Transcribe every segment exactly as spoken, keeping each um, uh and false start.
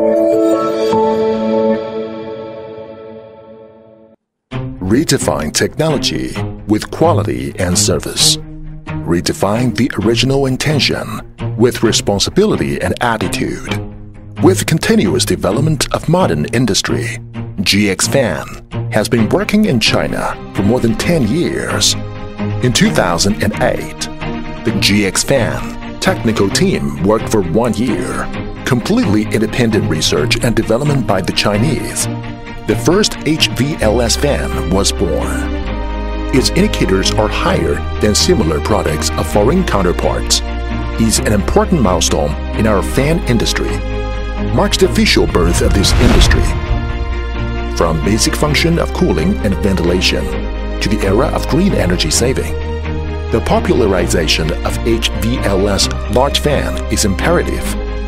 Redefine technology with quality and service. Redefine the original intention with responsibility and attitude. With continuous development of modern industry, G X Fan has been working in China for more than ten years. In two thousand eight, the G X Fan technical team worked for one year, completely independent research and development by the Chinese. The first H V L S fan was born. Its indicators are higher than similar products of foreign counterparts. It's an important milestone in our fan industry. Marks the official birth of this industry. From basic function of cooling and ventilation to the era of green energy saving, the popularization of H V L S large fan is imperative.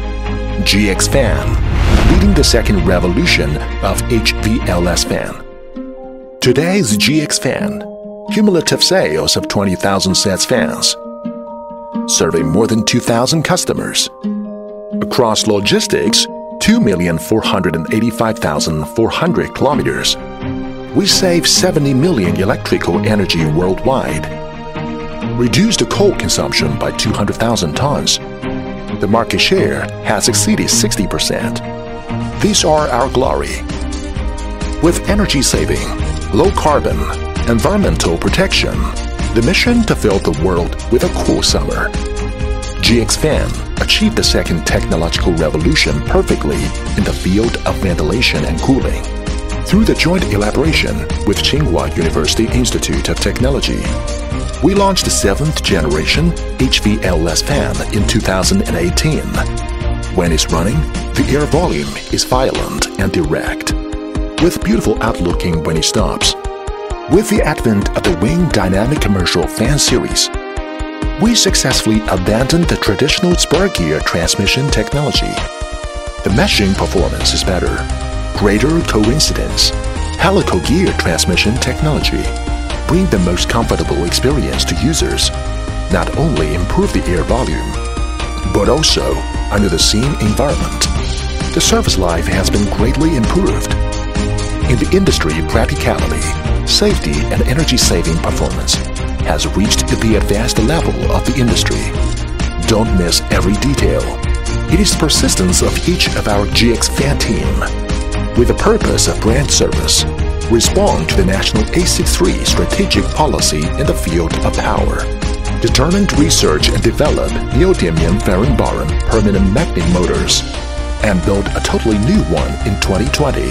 G X Fan, leading the second revolution of H V L S fan. Today's G X Fan, cumulative sales of twenty thousand sets fans, serving more than two thousand customers. Across logistics, two million four hundred eighty-five thousand four hundred kilometers, we save seventy million electrical energy worldwide. Reduced the coal consumption by two hundred thousand tons. The market share has exceeded sixty percent. These are our glory. With energy saving, low carbon, environmental protection, the mission to fill the world with a cool summer. G X Fan achieved the second technological revolution perfectly in the field of ventilation and cooling. Through the joint elaboration with Tsinghua University Institute of Technology, we launched the seventh generation H V L S fan in two thousand eighteen. When it's running, the air volume is violent and direct, with beautiful outlooking when it stops. With the advent of the Wing Dynamic Commercial Fan Series, we successfully abandoned the traditional spur gear transmission technology. The meshing performance is better, greater coincidence, helical gear transmission technology bring the most comfortable experience to users, not only improve the air volume, but also under the same environment. The service life has been greatly improved. In the industry, practicality, safety and energy-saving performance has reached the advanced level of the industry. Don't miss every detail. It is the persistence of each of our G X Fan team, with the purpose of brand service, respond to the national A sixty-three strategic policy in the field of power, determined to research and develop neodymium-ferrin-boron permanent magnet motors, and build a totally new one in twenty twenty,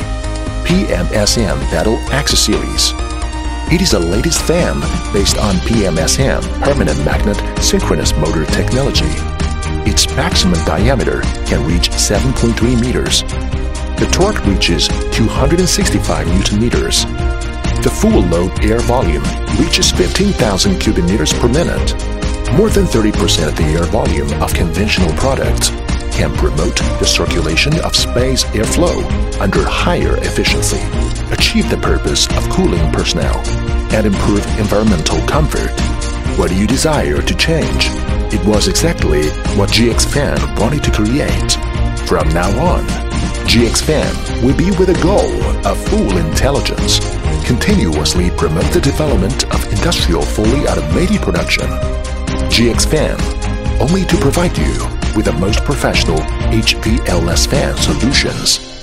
P M S M Battle Axe Series. It is the latest fan based on P M S M permanent magnet synchronous motor technology. Its maximum diameter can reach seven point three meters. The torque reaches two hundred sixty-five newton meters. The full load air volume reaches fifteen thousand cubic meters per minute. More than thirty percent of the air volume of conventional products can promote the circulation of space airflow under higher efficiency, achieve the purpose of cooling personnel, and improve environmental comfort. What do you desire to change? It was exactly what G X Fan wanted to create. From now on, G X Fan will be with a goal of full intelligence, continuously promote the development of industrial fully automated production. G X Fan, only to provide you with the most professional H V L S fan solutions.